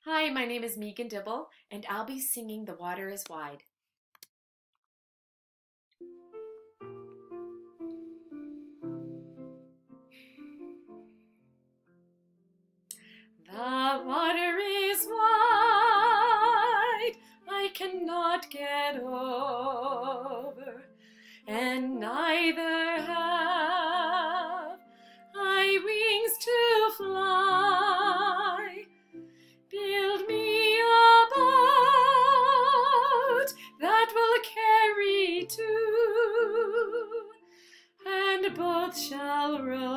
Hi, my name is Megan Dibble, and I'll be singing The Water is Wide. The water is wide, I cannot get over, and neither have I wings to fly. Build me a boat that will carry two, and both shall row